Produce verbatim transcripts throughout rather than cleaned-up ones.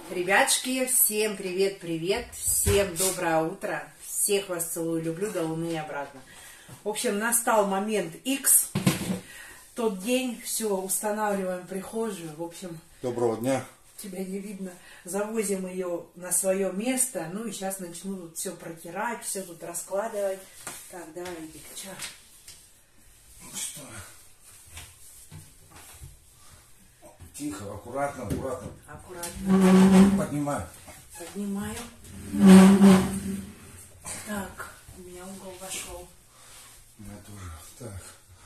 Ребятушки, всем привет-привет, всем доброе утро, всех вас целую, люблю до луны и обратно. В общем, настал момент X, тот день, все, устанавливаем прихожую, в общем... Доброго дня. Тебя не видно. Завозим ее на свое место, ну и сейчас начну тут все протирать, все тут раскладывать. Так, давай, Эдик, что? Ну что? Тихо, аккуратно, аккуратно. Аккуратно. Поднимаю. Поднимаю. Так, у меня угол вошел. У меня тоже. Так.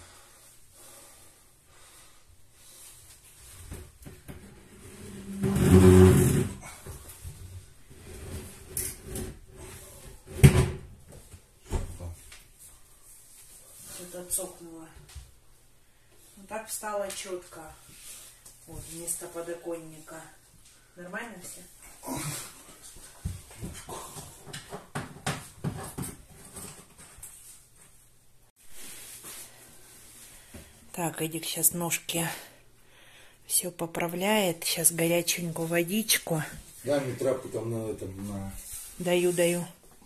Что-то цокнуло. Ну так встала четко. Вот, вместо подоконника. Нормально все? Так, Эдик сейчас ножки все поправляет. Сейчас горяченькую водичку. Я мне тряпку там на этом, на... Даю, даю.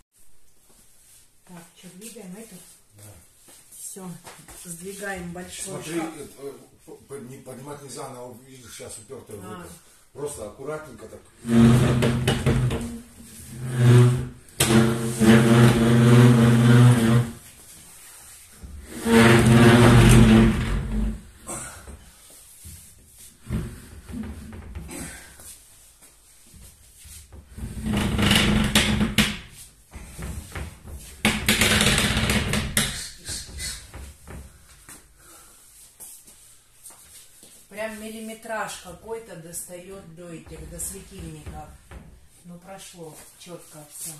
Так, что, двигаем эту? Да. Все, сдвигаем большой Смотри, шаг. это, не поднимать нельзя, она увидишь сейчас упертая в А. это. Просто аккуратненько так. Прям миллиметраж какой-то достает до этих, до светильников. Ну, прошло четко все.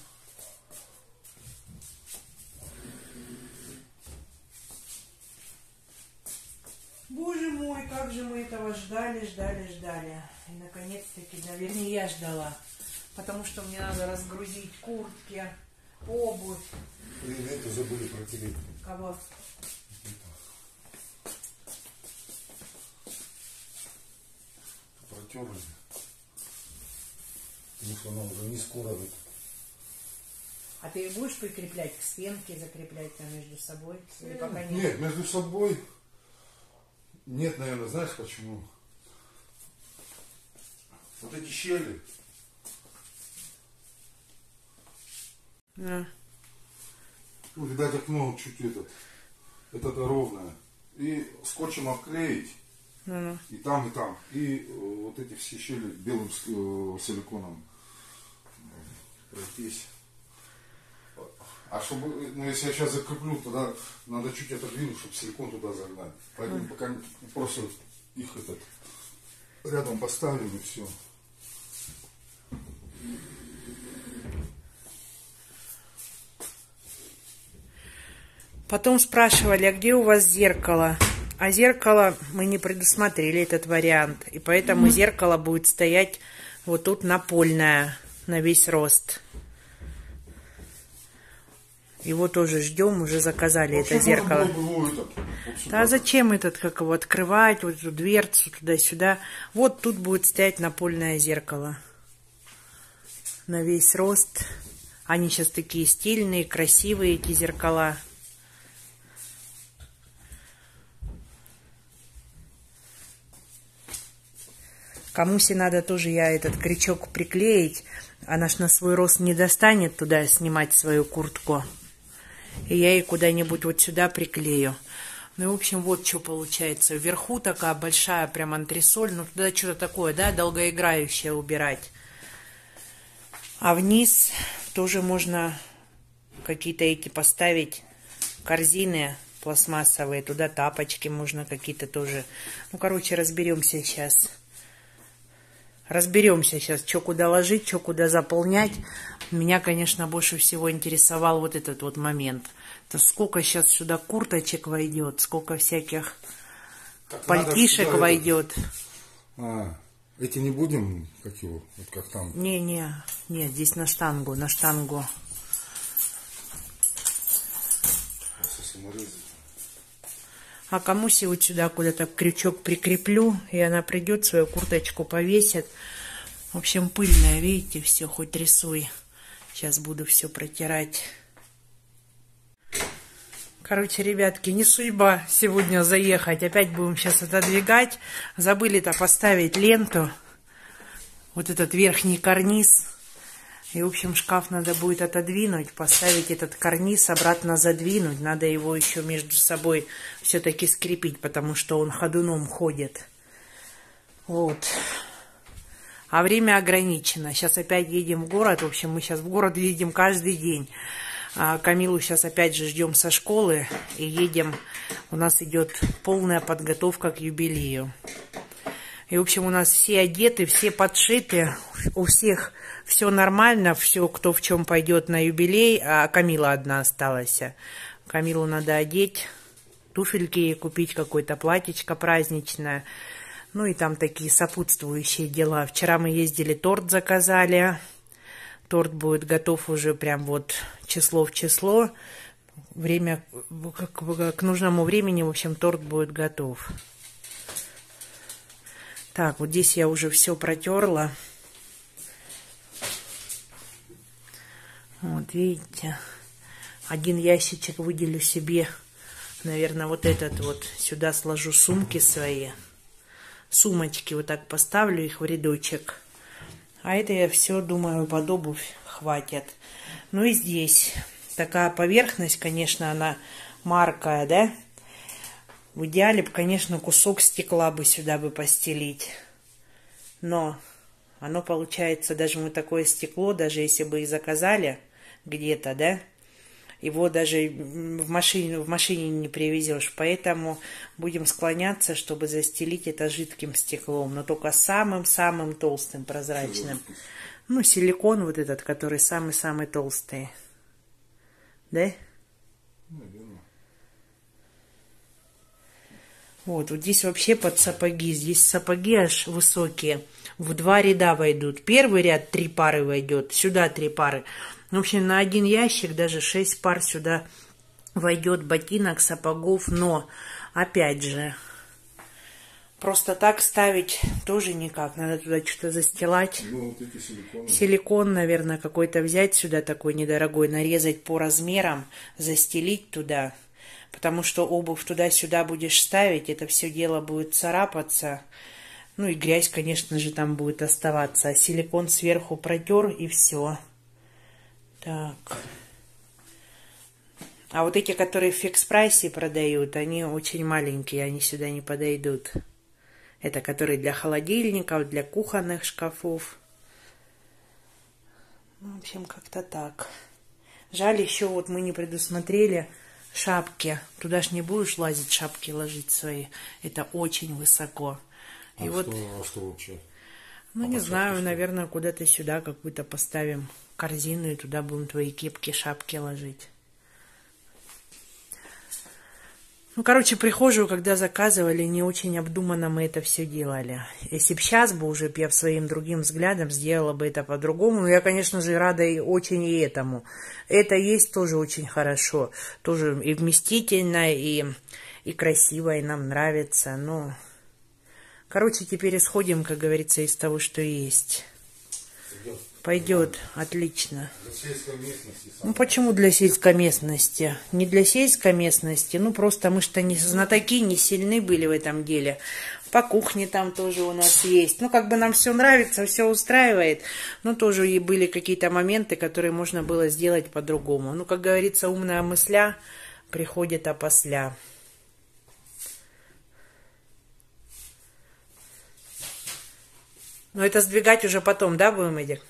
Боже мой, как же мы этого ждали, ждали, ждали. И наконец-таки, да, вернее, я ждала. Потому что мне надо разгрузить куртки, обувь. Блин, это забыли протереть. Кого? Протерли. Потому что она уже не скоро. А ты будешь прикреплять к стенке, закреплять там между собой? Или пока нет? Нет, между собой нет, наверное, знаешь почему? Вот эти щели. Да. Ну, видать, окно чуть этот. Это-то ровное. И скотчем обклеить. Ну-ну. И там, и там. И э, вот эти все щели белым с- э, силиконом пройтись. А чтобы, ну если я сейчас закреплю, тогда надо чуть отодвинуть, чтобы силикон туда загнать. Поэтому пока не- просто их этот рядом поставим и все. Потом спрашивали, а где у вас зеркало? А зеркало мы не предусмотрели этот вариант. И поэтому зеркало будет стоять вот тут напольное, на весь рост. Его тоже ждем, уже заказали это зеркало. Да зачем этот, как его открывать, вот эту дверцу туда-сюда. Вот тут будет стоять напольное зеркало. На весь рост. Они сейчас такие стильные, красивые, эти зеркала. Кому-се надо тоже я этот крючок приклеить. Она ж на свой рост не достанет туда снимать свою куртку. И я ей куда-нибудь вот сюда приклею. Ну и в общем вот что получается. Вверху такая большая прям антресоль. Ну туда что-то такое, да, долгоиграющее убирать. А вниз тоже можно какие-то эти поставить корзины пластмассовые. Туда тапочки можно какие-то тоже. Ну короче, разберемся сейчас. Разберемся сейчас, что куда ложить, что куда заполнять. Меня, конечно, больше всего интересовал вот этот вот момент. То сколько сейчас сюда курточек войдет, сколько всяких так пальтишек войдет. А, эти не будем, как его, вот как там? Не-не, нет, здесь на штангу, на штангу. А кому-се вот сюда куда-то крючок прикреплю, и она придет, свою курточку повесит. В общем, пыльное, видите, все, хоть рисуй. Сейчас буду все протирать. Короче, ребятки, не судьба сегодня заехать. Опять будем сейчас отодвигать. Забыли-то поставить ленту. Вот этот верхний карниз. И, в общем, шкаф надо будет отодвинуть, поставить этот карниз, обратно задвинуть. Надо его еще между собой все-таки скрепить, потому что он ходуном ходит. Вот. А время ограничено. Сейчас опять едем в город. В общем, мы сейчас в город едем каждый день. А Камилу сейчас опять же ждем со школы. И едем. У нас идет полная подготовка к юбилею. И, в общем, у нас все одеты, все подшиты. У всех все нормально. Все, кто в чем пойдет на юбилей. А Камила одна осталась. Камилу надо одеть. Туфельки ей купить, какое-то платьечко праздничное. Ну и там такие сопутствующие дела. Вчера мы ездили, торт заказали. Торт будет готов уже прям вот число в число. Время, к, к нужному времени, в общем, торт будет готов. Так, вот здесь я уже все протерла. Вот, видите. Один ящичек выделю себе. Наверное, вот этот вот. Сюда сложу сумки свои. Сумочки вот так поставлю их в рядочек. А это я все, думаю, под обувь хватит. Ну и здесь такая поверхность, конечно, она маркая, да? В идеале, конечно, кусок стекла бы сюда бы постелить. Но оно получается, даже мы такое стекло, даже если бы и заказали где-то, да? Его даже в машине, в машине не привезешь. Поэтому будем склоняться, чтобы застелить это жидким стеклом. Но только самым-самым толстым, прозрачным. Ну, силикон вот этот, который самый-самый толстый. Да? Наверное. Вот, вот здесь вообще под сапоги. Здесь сапоги аж высокие. В два ряда войдут. Первый ряд три пары войдет. Сюда три пары. В общем, на один ящик даже шесть пар сюда войдет ботинок, сапогов. Но, опять же, просто так ставить тоже никак. Надо туда что-то застилать. Ну, вот эти силиконы. Силикон, наверное, какой-то взять сюда такой недорогой, нарезать по размерам, застелить туда. Потому что обувь туда-сюда будешь ставить, это все дело будет царапаться. Ну и грязь, конечно же, там будет оставаться. А силикон сверху протер и все. Так. А вот эти, которые в фикс-прайсе продают, они очень маленькие, они сюда не подойдут. Это которые для холодильников, для кухонных шкафов. Ну, в общем, как-то так. Жаль, еще вот мы не предусмотрели шапки. Туда ж не будешь лазить, шапки ложить свои. Это очень высоко. А, и что, вот, а что вообще? ну, а не знаю, что? наверное, куда-то сюда какую-то поставим корзину, и туда будем твои кепки, шапки ложить. Ну, короче, прихожую, когда заказывали, не очень обдуманно мы это все делали. Если бы сейчас бы уже я своим другим взглядом сделала бы это по-другому. Но я, конечно же, рада и очень и этому. Это есть тоже очень хорошо. Тоже и вместительно, и, и красиво, и нам нравится. Но, короче, теперь исходим, как говорится, из того, что есть. Пойдет, отлично. Для сельской местности. Ну почему для сельской местности? Не для сельской местности, ну просто мы что не знатоки, не сильны были в этом деле. По кухне там тоже у нас есть. Ну как бы нам все нравится, все устраивает. Но тоже и были какие-то моменты, которые можно было сделать по-другому. Ну как говорится, умная мысля приходит опосля. Но это сдвигать уже потом, да, будем, Эдик?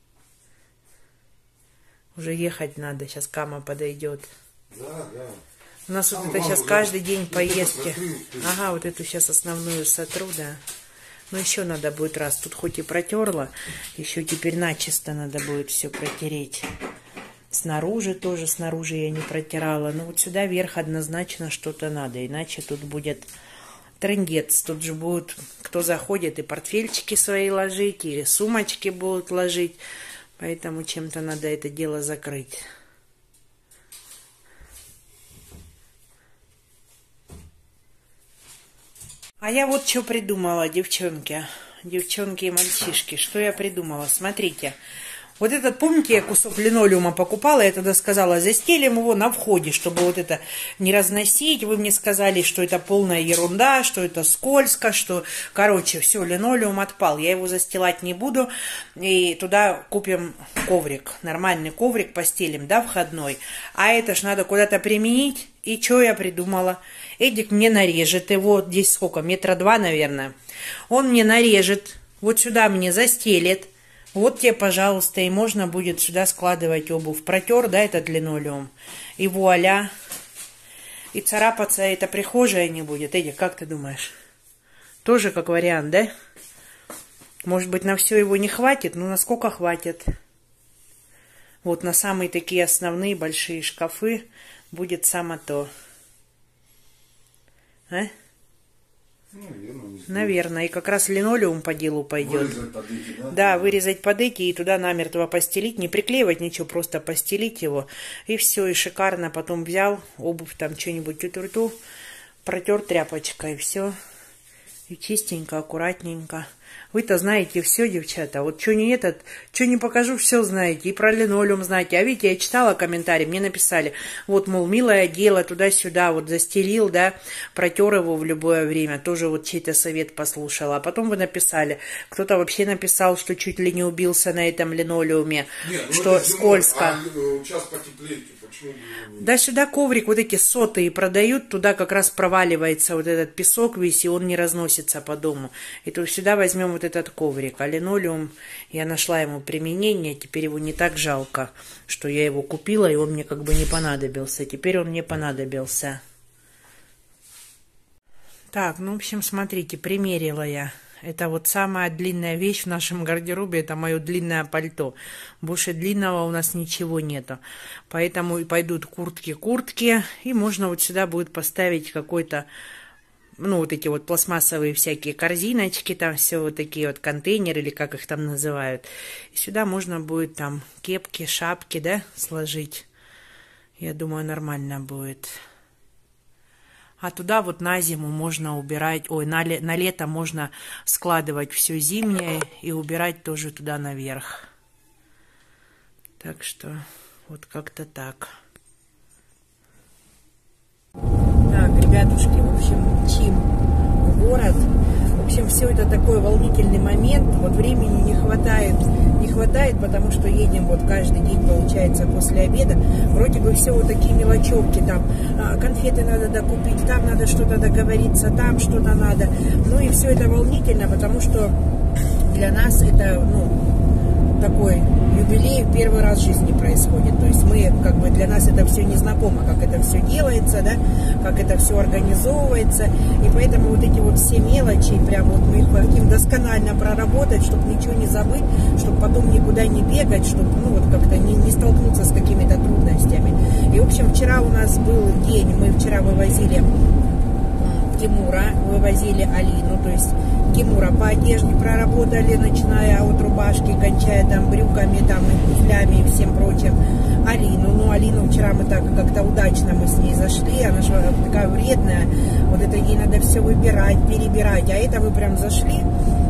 Уже ехать надо, сейчас Кама подойдет. Да, да. У нас Там вот это мама, сейчас да, каждый день вот поездки. это закрыл, ты. Ага, вот эту сейчас основную сотру, да. Но еще надо будет раз. Тут хоть и протерла, еще теперь начисто надо будет все протереть. Снаружи тоже, снаружи я не протирала. Но вот сюда вверх однозначно что-то надо, иначе тут будет трындец. Тут же будут, кто заходит, и портфельчики свои ложить, и сумочки будут ложить. Поэтому чем-то надо это дело закрыть. А я вот что придумала, девчонки. девчонки и мальчишки, что я придумала? Смотрите. Вот этот, помните, я кусок линолеума покупала, я тогда сказала, застелим его на входе, чтобы вот это не разносить. Вы мне сказали, что это полная ерунда, что это скользко, что, короче, все, линолеум отпал. Я его застилать не буду, и туда купим коврик, нормальный коврик постелим, да, входной. А это ж надо куда-то применить. И что я придумала? Эдик мне нарежет его, здесь сколько, метра два, наверное. Он мне нарежет, вот сюда мне застелит. Вот тебе, пожалуйста, и можно будет сюда складывать обувь. Протер, да, этот линолеум. И вуаля. И царапаться эта прихожая не будет. Эдик, как ты думаешь? Тоже как вариант, да? Может быть, на все его не хватит, но насколько хватит? Вот на самые такие основные большие шкафы будет само то. А? Ну, наверное, наверное, и как раз линолеум по делу пойдет. Вырезать под эти, да? Да, вырезать под эти и туда намертво постелить, не приклеивать ничего, просто постелить его. И все, и шикарно. Потом взял обувь, там что-нибудь ту-ту-ту, протер тряпочкой, и все. И чистенько, аккуратненько. Вы-то знаете все, девчата. Вот что не этот, что не покажу, все знаете. И про линолеум знаете. А видите, я читала комментарии, мне написали, вот, мол, милое дело, туда-сюда, вот застелил, да, протер его в любое время. Тоже вот чей-то совет послушала. А потом вы написали, кто-то вообще написал, что чуть ли не убился на этом линолеуме, Нет, ну что зимой, скользко. А сейчас потеплеет, почему? Да сюда коврик, вот эти сотые продают, туда как раз проваливается вот этот песок весь, и он не разносится по дому. И то сюда возьмем вот этот коврик. А линолеум, я нашла ему применение, теперь его не так жалко, что я его купила, и он мне как бы не понадобился. Теперь он мне понадобился. Так, ну, в общем, смотрите, примерила я. Это вот самая длинная вещь в нашем гардеробе, это мое длинное пальто. Больше длинного у нас ничего нету. Поэтому и пойдут куртки-куртки, и можно вот сюда будет поставить какой-то, ну, вот эти вот пластмассовые всякие корзиночки, там все вот такие вот контейнеры, или как их там называют. И сюда можно будет там кепки, шапки, да, сложить. Я думаю, нормально будет. А туда вот на зиму можно убирать, ой, на, ле, на лето можно складывать все зимнее и убирать тоже туда наверх. Так что вот как-то так. Так, ребятушки, в общем, мчим в город. В общем, все это такой волнительный момент. Вот времени не хватает, не хватает, потому что едем вот каждый день, получается, после обеда. Вроде бы все вот такие мелочевки, там конфеты надо докупить, там надо что-то договориться, там что-то надо. Ну и все это волнительно, потому что для нас это, ну, такой юбилей в первый раз в жизни происходит. То есть мы, как бы, для нас это все незнакомо, как это все делается, да, как это все организовывается. И поэтому вот эти вот все мелочи, прям вот мы их хотим досконально проработать, чтобы ничего не забыть, чтобы потом никуда не бегать, чтобы, ну, вот как-то не, не столкнуться с какими-то трудностями. И, в общем, вчера у нас был день, мы вчера вывозили Тимура, вывозили Алину, то есть Тимура по одежде проработали, начиная от рубашки, кончая там брюками, там и туфлями и всем прочим. Алину, ну Алину вчера мы так как-то удачно мы с ней зашли, она же такая вредная, вот это ей надо все выбирать, перебирать, а это вы прям зашли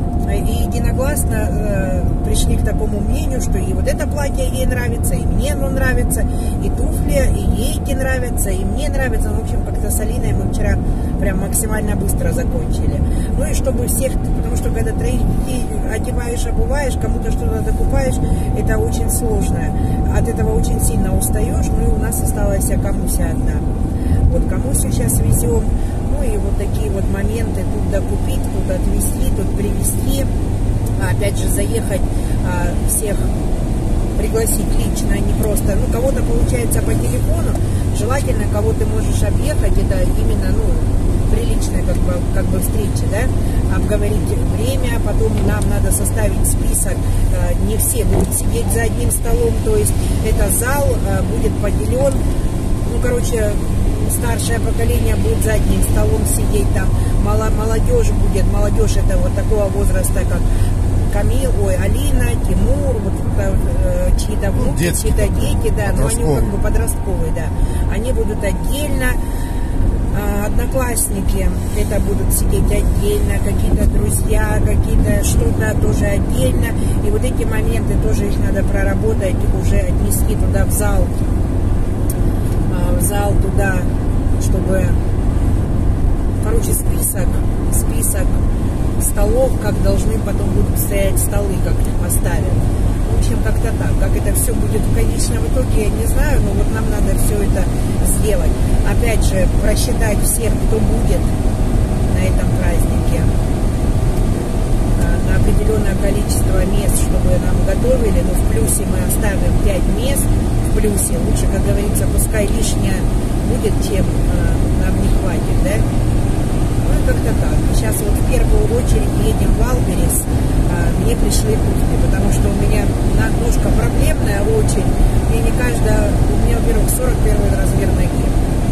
и единогласно э, пришли к такому мнению, что и вот это платье ей нравится, и мне оно нравится, и туфли, и ей эти нравятся, и мне нравится. Ну, в общем, как-то с Алиной мы вчера прям максимально быстро закончили. Ну и чтобы всех, потому что когда троих детей одеваешь, обуваешь, кому-то что-то докупаешь, это очень сложно. От этого очень сильно устаешь. Ну и у нас осталась Камуся одна. Вот Камусю сейчас везем. Ну и вот такие вот моменты, тут докупить, тут отвезти, тут привезти, а опять же заехать, а, всех пригласить лично, не просто, ну кого-то получается по телефону, желательно кого ты можешь объехать, это именно, ну, приличная как бы, как бы встреча, да, обговорить время, потом нам надо составить список, а, не все будут сидеть за одним столом, то есть это зал а, будет поделен, ну короче, старшее поколение будет за одним столом сидеть, там молодежь будет, молодежь это вот такого возраста, как Камил, ой, Алина, Тимур, вот э, чьи-то внуки, чьи-то дети, да, но они как бы подростковые, да, они будут отдельно. одноклассники, это будут сидеть отдельно, какие-то друзья, какие-то что-то тоже отдельно. И вот эти моменты тоже их надо проработать, уже отнести туда в зал, в зал туда, чтобы, короче, список, список столов, как должны потом будут стоять столы, как их поставят. В общем, как-то так. Как это все будет в конечном итоге, я не знаю, но вот нам надо все это сделать. Опять же, просчитать всех, кто будет на этом празднике, на определенное количество мест, чтобы нам готовили. Но в плюсе мы оставим пять мест. В плюсе. Лучше, как говорится, пускай лишнее будет, чем нам не хватит, да? Ну и как-то так. Сейчас вот в первую очередь едем в Валберес. Мне пришли туфли, потому что у меня ножка проблемная очень. Мне не каждая, у меня, во-первых, сорок первый размер ноги.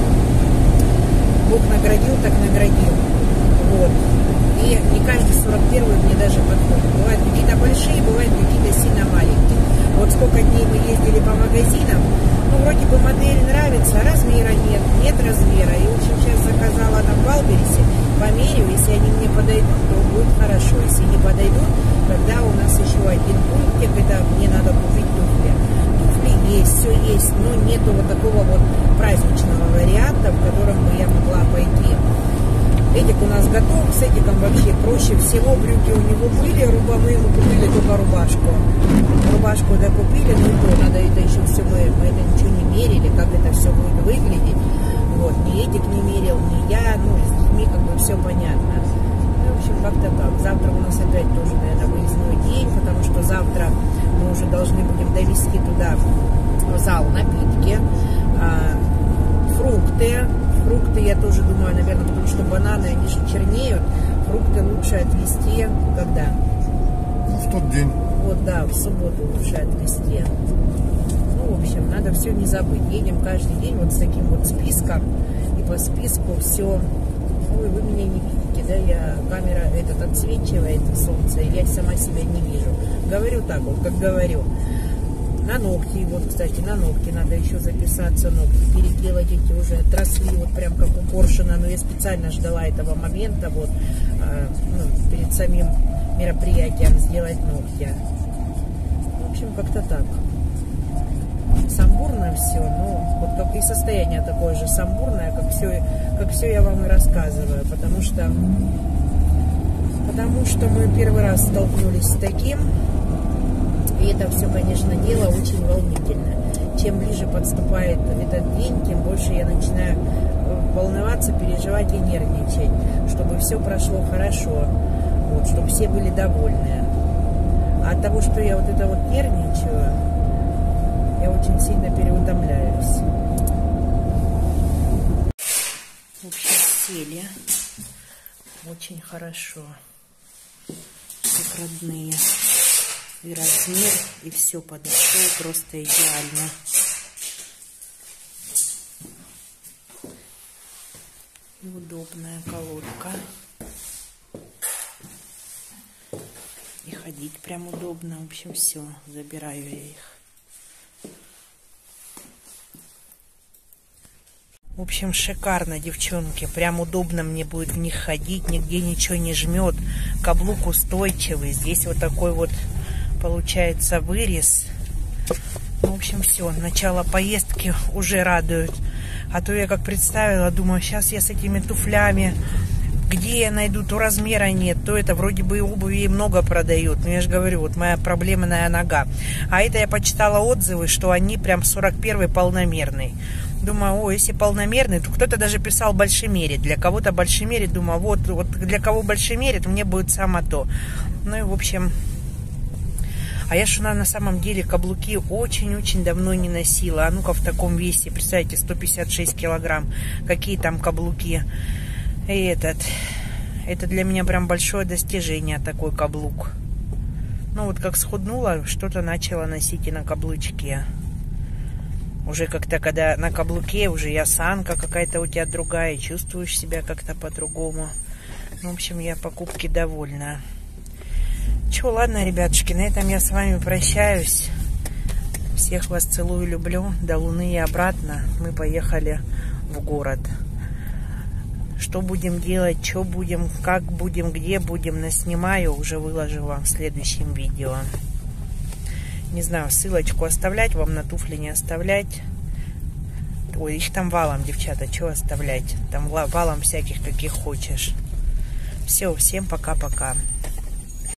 Бог наградил, так наградил. Вот. И не каждый сорок первый мне даже подходит. Бывают какие-то большие, бывают какие-то сильно маленькие. Вот сколько дней мы ездили по магазинам, ну, вроде бы модель нравится, а размера нет, нет размера. И очень сейчас заказала там в Валбересе, померю, если они мне подойдут, то будет хорошо. Если не подойдут, тогда у нас еще один пунктик, это мне надо купить туфли. Туфли есть, все есть, но нету вот такого вот праздничного варианта, в котором бы я могла пойти. Эдик у нас готов, с Эдиком вообще проще всего. Брюки у него были, руба мы ему купили только рубашку. Рубашку докупили, но то надо это еще все, мы, мы это ничего не мерили, как это все будет выглядеть. Вот, ни Эдик не мерил, ни я, ну, с детьми как бы все понятно. Ну, в общем, как-то так. Завтра у нас опять тоже, наверное, выездной день, потому что завтра мы уже должны будем довести туда, в зал, напитки, а, фрукты. Фрукты я тоже думаю, наверное, потому что бананы, они же чернеют. Фрукты лучше отвезти, когда? Ну, в тот день. Вот, да, в субботу лучше отвезти. Ну, в общем, надо все не забыть. Едем каждый день вот с таким вот списком. И по списку все... Ой, вы меня не видите, да? Я, камера этот отсвечивает солнце, и я сама себя не вижу. Говорю так вот, как говорю. На ногти, вот, кстати, на ногти надо еще записаться, ногти переделать эти уже отросли, вот прям как у Коршуна, но я специально ждала этого момента, вот, э, ну, перед самим мероприятием сделать ногти. В общем, как-то так. Самбурно все, ну, вот как и состояние такое же самбурное, как все, как все я вам и рассказываю, потому что, потому что мы первый раз столкнулись с таким. И это все, конечно, дело очень волнительное. Чем ближе подступает этот день, тем больше я начинаю волноваться, переживать и нервничать, чтобы все прошло хорошо, вот, чтобы все были довольны. А от того, что я вот это вот нервничаю, я очень сильно переутомляюсь. В общем, сели. Очень хорошо. Как родные. И размер, и все подошло просто идеально. И удобная колодка. И ходить прям удобно. В общем, все, забираю я их. В общем, шикарно, девчонки. Прям удобно мне будет в них ходить. Нигде ничего не жмет. Каблук устойчивый. Здесь вот такой вот получается вырез. В общем, все. Начало поездки уже радует. А то я как представила, думаю, сейчас я с этими туфлями, где я найду, то размера нет, то это вроде бы и обуви много продают. Но я же говорю, вот моя проблемная нога. А это я почитала отзывы, что они прям сорок первый полномерный. Думаю, о, если полномерный, то кто-то даже писал большемерит. Для кого-то большемерит, думаю, вот, вот для кого большемерит, мне будет само то. Ну и в общем... А я же на самом деле каблуки очень-очень давно не носила. А ну-ка в таком весе, представьте, сто пятьдесят шесть килограмм. Какие там каблуки. И этот, это для меня прям большое достижение, такой каблук. Ну вот как схуднула, что-то начала носить и на каблучке. Уже как-то, когда на каблуке, уже и осанка какая-то у тебя другая, чувствуешь себя как-то по-другому. Ну, в общем, я покупки довольна. Че, ладно, ребятушки, на этом я с вами прощаюсь. Всех вас целую, люблю. До Луны и обратно. Мы поехали в город. что будем делать, что будем, как будем, где будем, наснимаю, уже выложу вам в следующем видео. Не знаю, ссылочку оставлять вам на туфли, не оставлять. Ой, их там валом, девчата, что оставлять? Там валом всяких, каких хочешь. Все, всем пока-пока.